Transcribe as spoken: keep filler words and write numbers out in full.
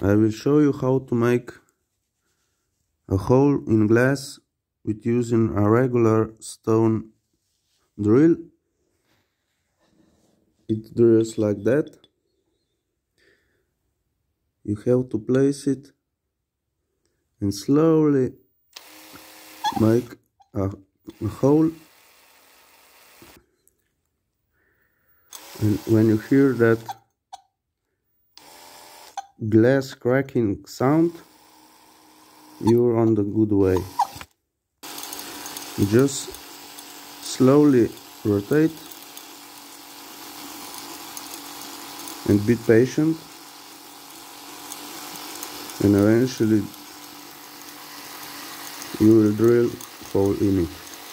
I will show you how to make a hole in glass with using a regular stone drill. It drills like that. You have to place it and slowly make a, a hole, and when you hear that glass cracking sound, you're on the good way. You just slowly rotate and be patient, and eventually you will drill a hole in it.